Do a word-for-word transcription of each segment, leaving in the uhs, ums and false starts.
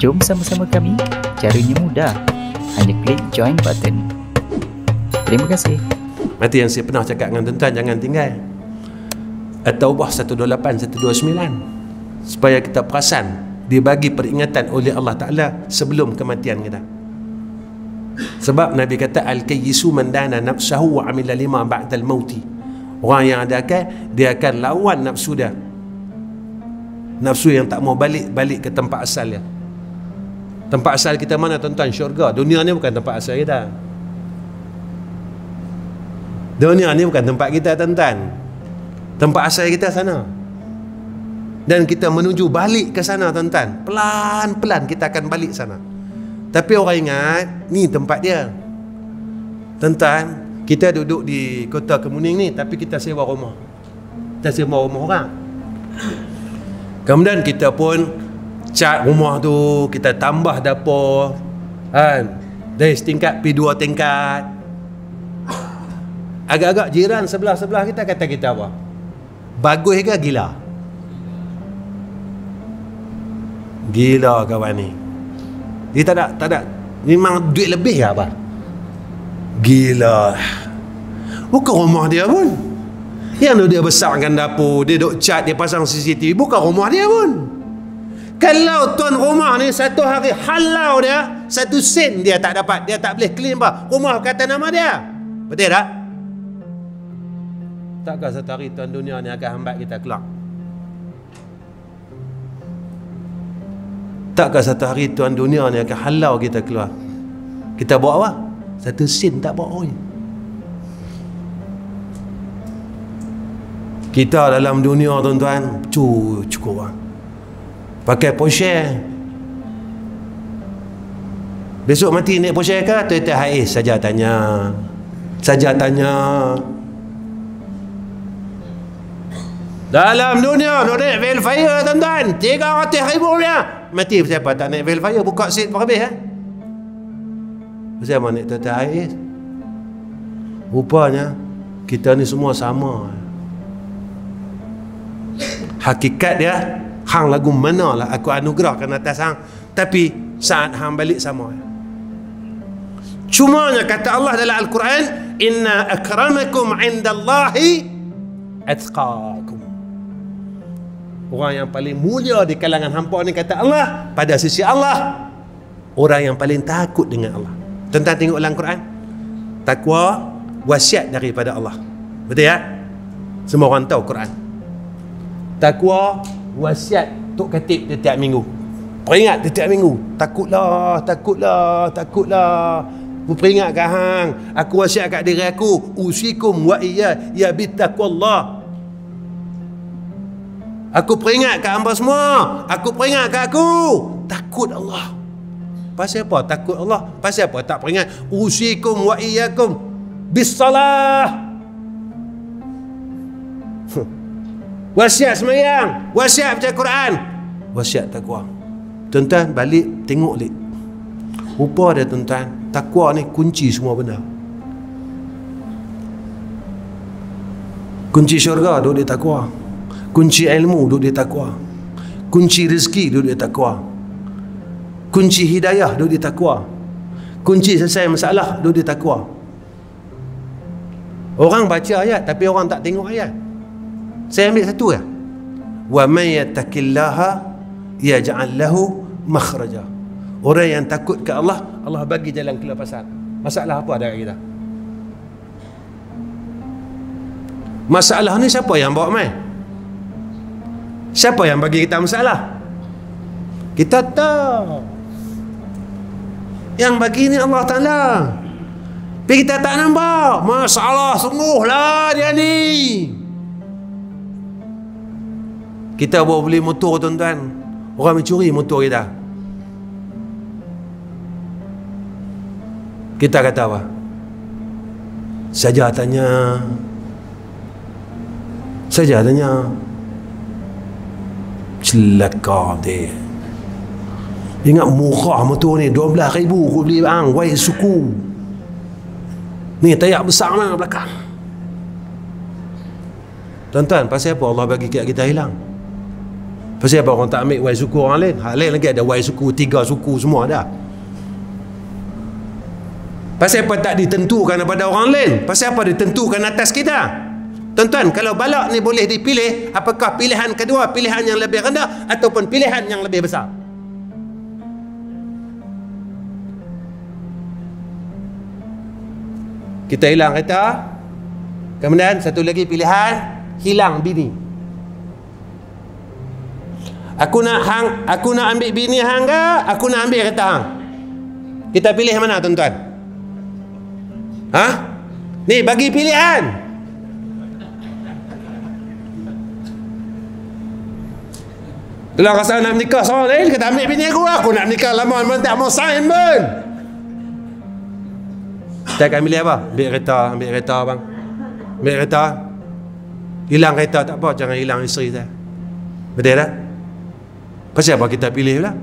Jom sama-sama kami. Caranya mudah. Hanya klik join button. Terima kasih. Nanti yang saya pernah cakap dengan tuan-tuan, jangan tinggal At-Taubah seratus dua puluh lapan seratus dua puluh sembilan, supaya kita perasan dibagi peringatan oleh Allah Ta'ala sebelum kematian kita. Sebab Nabi kata al-kayyisu man dana nafsahu wa amila lima ba'dal mauti. Orang yang ada akal, dia akan lawan nafsu dia, nafsu yang tak mau balik balik ke tempat asal dia. Tempat asal kita mana tuan-tuan? Syurga. Dunia ni bukan tempat asal kita. Dunia ni bukan tempat kita tuan-tuan. Tempat asal kita sana. Dan kita menuju balik ke sana tuan-tuan. Pelan-pelan kita akan balik sana. Tapi orang ingat ni tempat dia. Tuan-tuan, kita duduk di Kota Kemuning ni, tapi kita sewa rumah. Kita sewa rumah orang. Kemudian kita pun cat rumah tu, kita tambah dapur, kan? Dari setingkat pergi dua tingkat. Agak-agak jiran sebelah-sebelah kita kata kita apa? Bagus ke gila? Gila kawan ni. Dia tak ada, tak ada. Memang duit lebih ke apa? Gila. Bukan rumah dia pun. Yang dia besarkan dapur, dia duk cat, dia pasang C C T V. Bukan rumah dia pun. Kalau tuan rumah ni satu hari halau dia, satu sen dia tak dapat, dia tak boleh claim apa. Rumah kata nama dia. Betul tak? Takkah satu hari tuan dunia ni akan hambat kita keluar? Takkah satu hari tuan dunia ni akan halau kita keluar? Kita buat apa? Satu sen tak buat oi. Kita dalam dunia tuan-tuan, cu cukup orang. Pakai Porsche. Besok mati naik Porsche ke? Toyota Hiace saja tanya. Saja tanya. Dalam dunia nak naik Velfire tuan-tuan, tiga ratus ribu rupiah. Mati siapa tak naik Velfire? Buka seat berhabis eh? Siapa naik Toyota Hiace? Rupanya kita ni semua sama. Hakikat dia, hang lagu mana lah aku anugerahkan atas hang, tapi saat hang balik sama. Cumanya kata Allah dalam Al-Quran, inna akramakum indallahi atqakum. Orang yang paling mulia di kalangan hampa ni kata Allah, pada sisi Allah, orang yang paling takut dengan Allah. Tuan-tuan tengok dalam Quran, takwa wasiat daripada Allah. Betul ya? Semua orang tahu Quran. Takwa wasiat Tok Khatib setiap minggu. Peringat setiap minggu. Takutlah, takutlah, takutlah. Aku peringat kat hang. Aku wasiat kat diri aku. Usikum wa iya ya bittaqwallah. Aku peringat kat hamba semua. Aku peringat kat aku. Takut Allah. Pasal apa takut Allah? Pasal apa tak peringat? Usikum wa iyyakum bis-salah. Wasiat sembahyang, wasiat baca Quran, wasiat takwa. Tuan-tuan balik tengok lik. Rupa dia tuan-tuan, takwa ni kunci semua benda. Kunci syurga duduk di takwa. Kunci ilmu duduk di takwa. Kunci rezeki duduk di takwa. Kunci hidayah duduk di takwa. Kunci selesai masalah duduk di takwa. Orang baca ayat tapi orang tak tengok ayat. Saya ambil satu ya. Wa may yattaqillaha yaj'al lahu makhraja. Orang yang takut ke Allah, Allah bagi jalan kelepasan. Masalah apa ada kat kita? Masalah ni siapa yang bawa mai? Siapa yang bagi kita masalah? Kita tahu. Yang bagi ni Allah Ta'ala. Tapi kita tak nampak. Masalah sungguhlah dia ni. Kita bawa beli motor tuan-tuan, orang mencuri motor kita. Kita kata apa? Saja tanya. Saja tanya. Celaka dia. Ingat murah motor ni, dua belas ribu aku beli bang, white suku. Ni tayak besar mana belakang. Tuan-tuan, pasal apa Allah bagi kita hilang? Pasal apa orang tak ambil wai suku orang lain? Hak lain lagi ada wai suku, tiga suku semua dah. Pasal apa tak ditentukan daripada orang lain? Pasal apa ditentukan atas kita? Tuan-tuan, kalau balak ni boleh dipilih, apakah pilihan kedua pilihan yang lebih rendah ataupun pilihan yang lebih besar? Kita hilang kereta, kemudian satu lagi pilihan, hilang bini. Aku nak hang, aku nak ambil bini hang ke? Aku nak ambil kereta hang. Kita pilih mana, tuan-tuan? Ha? Ni bagi pilihan. Kalau rasa nak menikah seorang lain, kata ambil bini aku. Aku nak menikah lama, memang tak mau sign pun. Kita akan pilih apa? Ambil kereta, ambil kereta bang. Ambil kereta. Hilang kereta tak apa, jangan hilang isteri saya. Betul tak? Pasal apa kita pilih lah?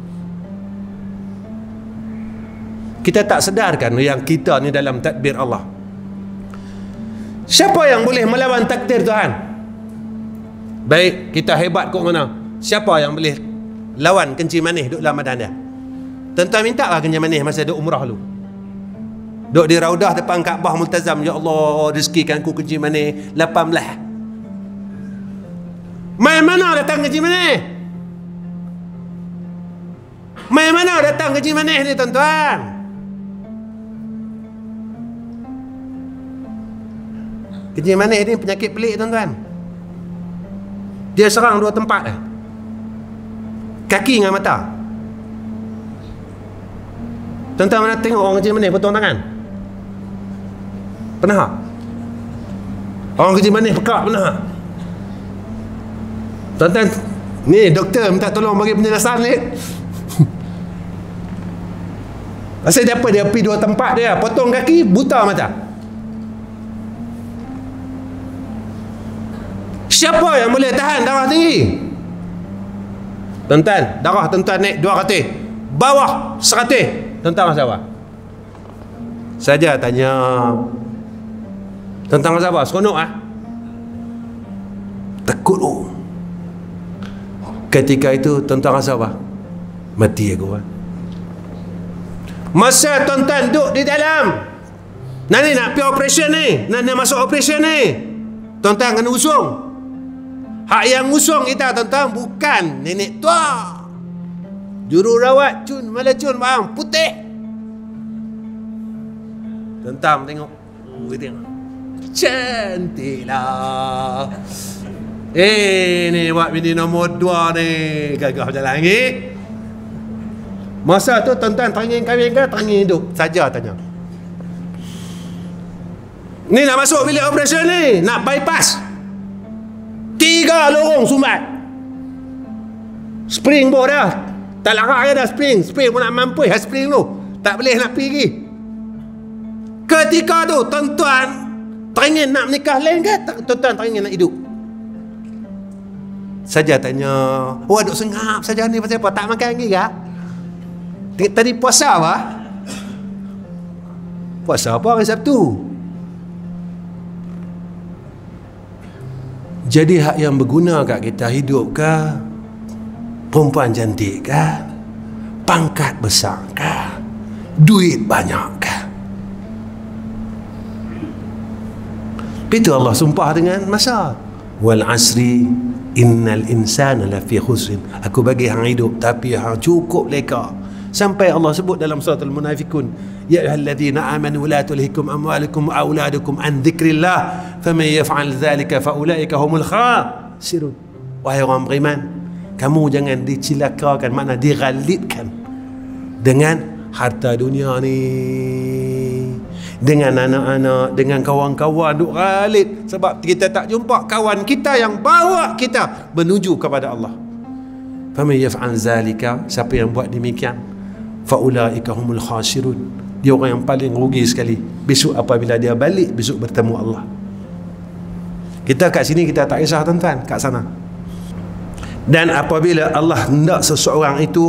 Kita tak sedarkan yang kita ni dalam tadbir Allah. Siapa yang boleh melawan takdir Tuhan? Baik, kita hebat kok mana? Siapa yang boleh lawan kencing manis duk dalam badan dia? Tuan-tuan minta lah kencing manis masa duk umrah dulu. Duk di Raudah depan Kaabah multazam. Ya Allah, rezekikan aku kencing manis lapan belas. Main mana datang kencing manis? Main mana datang kencing manis ni, tuan-tuan? Kencing manis ni penyakit pelik, tuan-tuan. Dia serang dua tempat dah. Kaki dengan mata. Tuan-tuan mana tengok orang kencing manis potong tangan? Pernah tak? Orang kencing manis pekak pernah tak? Tuan-tuan, ni doktor minta tolong bagi penjelasan ni. Pasal dia apa? Dia pergi dua tempat dia, potong kaki, buta mata. Siapa yang boleh tahan darah tinggi? Tuan-tuan, darah tuan-tuan naik dua ratus, bawah seratus. Tuan-tuan rasa apa? Saja tanya. Tuan-tuan rasa apa? Seronok ah? Takut oh. Ketika itu tuan-tuan rasa apa? Mati aku ah. Masa tuan-tuan duduk di dalam, nanti nak pergi operation ni, nak, nak masuk operation ni, tuan-tuan kena usung. Hak yang usung kita, tuan-tuan, bukan nenek tua, jururawat cun malah cun bang putih. Tuan-tuan tengok, oh, tengok cantik lah. Eh ni buat bini nombor dua ni, gagah jalan lagi. Masa tu tuan-tuan teringin kahwin ke teringin hidup? Saja tanya. Ni nak masuk bilik operasi ni, nak bypass. Tiga lorong sumbat. Spring pun dah. Tak larak dah spring. Spring pun nak mampu. Ha spring tu. Tak boleh nak pergi. Ketika tu tuan-tuan teringin nak menikah lain ke? Tuan-tuan teringin nak hidup? Saja tanya. Oh duk sengap saja ni pasal apa? Tak makan lagi ke? Tadi puasa apa? Puasa apa hari Sabtu? Jadi hak yang berguna kat kita hidup ke? Perempuan cantik ke? Pangkat besar ke? Duit banyak ke? Itu Allah sumpah dengan masa. Wal asri innal insana lafi khusrin. Aku bagi hang hidup tapi hang cukup leka. Sampai Allah sebut dalam surah Al-Munafikun, ya ayyuhalladzina amanu la tulhikum amwalukum wa auladukum an dzikrillah faman yaf'al dzalika faulaika humul khasirun. Wahai orang beriman, kamu jangan dicilakakan, makna dighalidkan dengan harta dunia ni, dengan anak-anak, dengan kawan-kawan duk ghalid, sebab kita tak jumpa kawan kita yang bawa kita menuju kepada Allah. Faman yaf'al dzalika, siapa yang buat demikian, faulaika humul khasirun, dia orang yang paling rugi sekali besok apabila dia balik besok bertemu Allah. Kita kat sini kita tak kisah tuan-tuan, kat sana. Dan apabila Allah hendak seseorang itu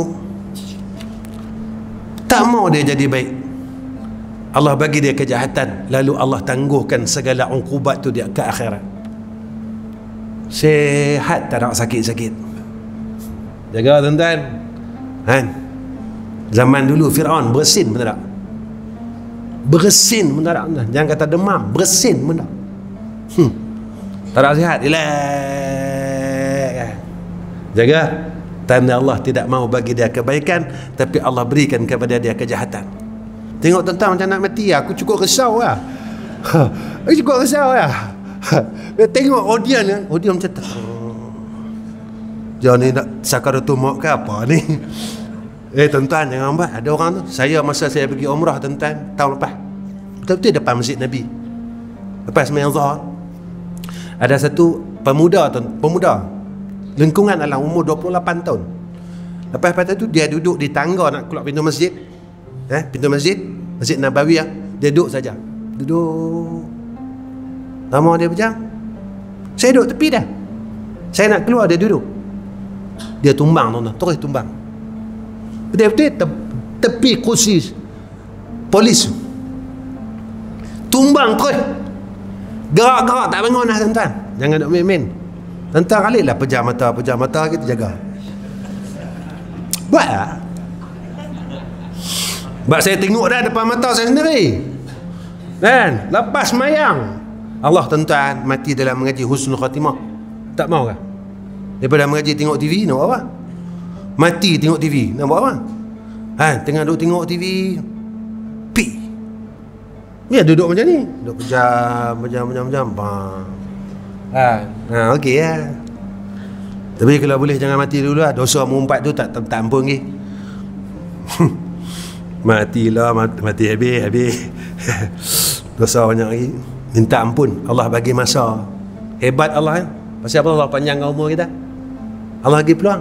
tak mau dia jadi baik, Allah bagi dia kejahatan, lalu Allah tangguhkan segala uqubat tu dia ke akhirat. Sehat tak nak sakit-sakit. Jaga tuan-tuan. Kan? Zaman dulu Firaun bersin betul tak? Bersin betul tak? Jangan kata demam, bersin betul. Hmm. Tak ada sihat, relax. Jaga. Tanda Allah tidak mau bagi dia kebaikan, tapi Allah berikan kepada dia kejahatan. Tengok tuan-tuan macam nak mati, aku cukup risau lah. Aku cukup risau lah. Tengok audience kan, audience macam tu. Jangan ni nak sakaratul maut ke apa ni? Eh tuan-tuan jangan buat. Ada orang tu, saya masa saya pergi umrah tuan-tuan tahun lepas, betul-betul depan Masjid Nabi, lepas sembahyang Zuhur, ada satu pemuda tuan, pemuda lingkungan dalam umur dua puluh lapan tahun. Lepas pada tu dia duduk di tangga nak keluar pintu masjid. Eh, pintu masjid, Masjid Nabawi ah. Dia duduk saja. Duduk. Lama dia berjam. Saya duduk tepi dah. Saya nak keluar, dia duduk. Dia tumbang tuan-tuan, terus tumbang. Betul-betul te tepi kursi polis. Tumbang terus. Gerak-gerak tak bangun dah tuan-tuan. Jangan duk main-main. Tuan-tuan kali lah pejam mata, pejam mata kita jaga. Buat lah. Sebab saya tengok dah depan mata saya sendiri. Kan? Lepas mayang, Allah tuan-tuan mati dalam mengaji husnul khatimah. Tak mau kah? Daripada mengaji tengok T V, nak buat apa? Mati tengok T V, nak buat apa? Ha, tengah duduk tengok T V, pi. Ya duduk macam ni. Duduk pejam, pejam, pejam, pejam. Bang. Ha, ha okey lah. Tapi kalau boleh jangan mati dulu lah. Dosa mengumpat tu tak, tak, tak ampun lagi. Matilah, mati, mati habis, habis. Dosa banyak lagi. Minta ampun. Allah bagi masa. Hebat Allah kan. Pasal apa Allah panjangkan umur kita? Allah bagi peluang.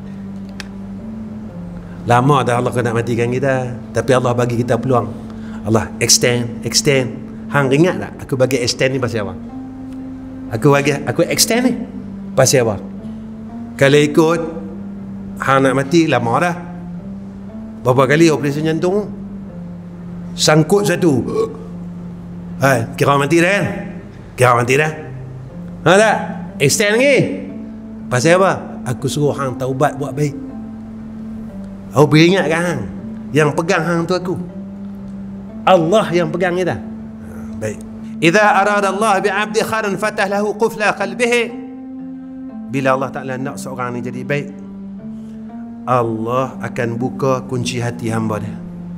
Lama dah Allah kena matikan kita, tapi Allah bagi kita peluang. Allah extend, extend. Hang ingat tak aku bagi extend ni pasal apa? Aku bagi, aku extend ni pasal apa? Kalau ikut hang nak mati lama dah. Berapa kali operasi jantung? Sangkut satu. Hai, kira mati dah kan? Kira mati dah. Ha tak? Extend lagi. Pasal apa? Aku suruh hang taubat buat baik. Aku beringatkan hang, yang pegang hang tu aku. Allah yang pegang kita. Ha, baik. Idza arada Allah bi 'abdi khairan fatah lahu qufla qalbihi. Bila Allah Taala nak seorang ni jadi baik, Allah akan buka kunci hati hamba dia.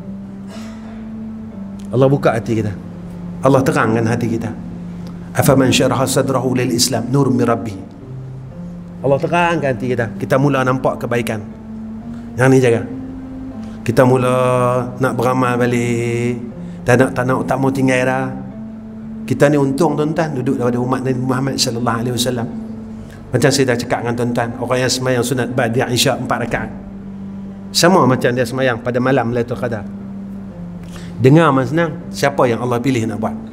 Allah buka hati kita. Allah terangkan hati kita. Afaman syaraha sadrahu lil Islam nur min rabbih. Allah terangkan hati kita. Kita mula nampak kebaikan. Yang ni jaga. Kita mula nak beramal balik. Tak nak, tak nak, tak mau tinggal dah. Kita ni untung tuan-tuan duduk daripada umat Nabi Muhammad sallallahu alaihi wasallam. Macam saya dah cakap dengan tuan-tuan, orang yang semayang sunat ba'da Isyak empat rakaat sama macam dia semayang pada malam Lailatul Qadar. Dengar man senang, siapa yang Allah pilih nak buat?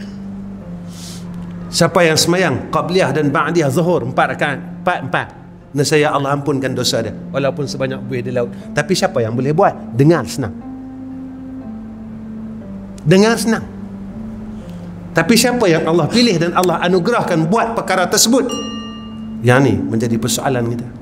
Siapa yang semayang qabliyah dan ba'diyah zuhur empat rakaat, empat empat, nescaya Allah ampunkan dosa dia walaupun sebanyak buih di laut. Tapi siapa yang boleh buat? Dengar senang. Dengar senang. Tapi siapa yang Allah pilih dan Allah anugerahkan buat perkara tersebut? Yang ni menjadi persoalan kita.